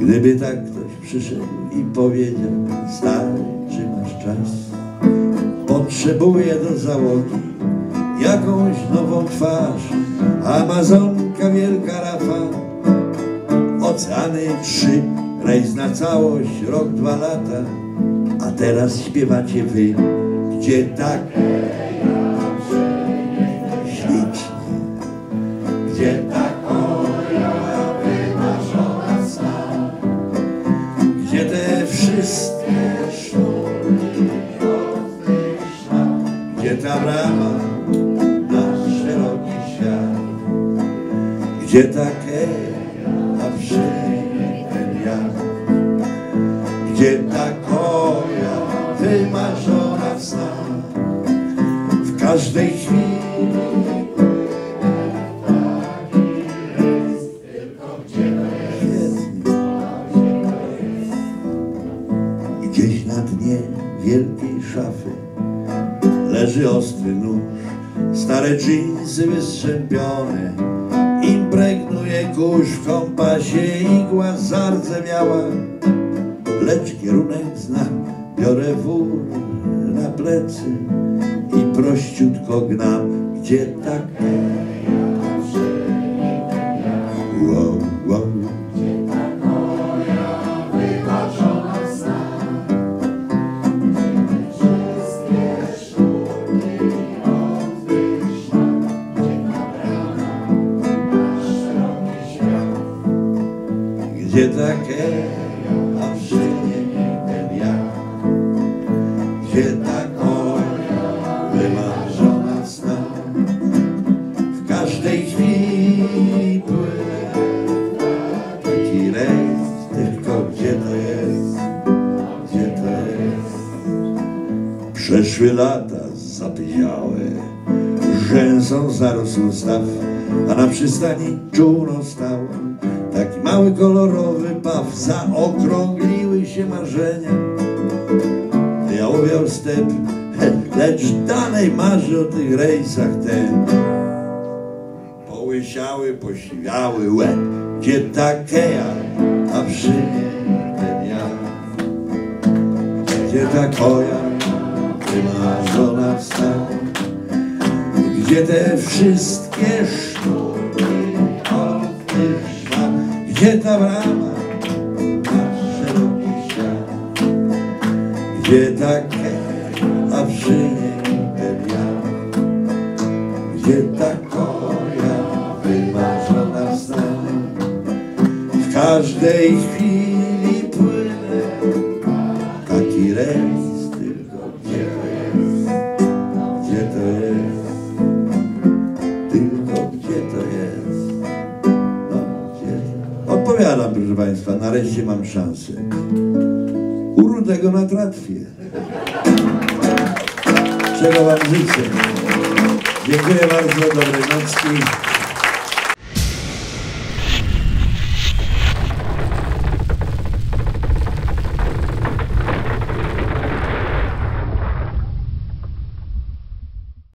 Gdyby tak ktoś przyszedł i powiedział: stary, czy masz czas? Potrzebuję do załogi jakąś nową twarz. Amazonka, wielka rafa, oceany 3, rejs na całość, rok, 2 lata. A teraz śpiewacie wy, gdzie tak ślicznie, gdzie tak moja wymarzona sna, gdzie te wszystkie sztuki od tych szat, gdzie ta brama na szeroki świat, gdzie takie, a przy niej ten ja, gdzie ta koja wymarzona sna, w każdej chwili taki jest, tylko gdzie to jest, gdzieś na dnie wielkiej szafy leży ostry nóż, stare dżinsy wystrzępione, impregnuje kurz w kompasie, igła zardzewiała, lecz kierunek znam, biorę wór na plecy i prościutko gnam, gdzie tak wow, wow. Gdzie ta moja wymarzona sna, wszystkie sztuki od tych szat, gdzie ta brama na szeroki świat, gdzie takie, a przy niej ten ja, gdzie ta koja wymarzona sna, w każdej chwili płynie taki rejs, tylko gdzie to jest, gdzie to jest. Przeszły lata zapyziałe, rzęsą zarósł staw, a na przystani czółno stało taki mały kolorowy paw. Zaokrągliły się marzenia, ja uwiał step, lecz dalej marzy o tych rejsach ten. Połysiały, posiwiały łeb, gdzie takeja, a przy niej ten ja, gdzie ta koja wymarzona sna, gdzie te wszystkie sztuki od tych szmat, gdzie ta brama na szeroki świat, gdzie takie, a przy niej ten ja, gdzie ta koja wymarzona sna, w każdej chwili płynę taki rejs, tylko gdzie to jest, gdzie to jest, tylko gdzie to jest, no gdzie to. Odpowiadam, proszę państwa, nareszcie mam szansę u Rudego na tratwie. Czego wam życzę. Dziękuję bardzo, dobrej nocki.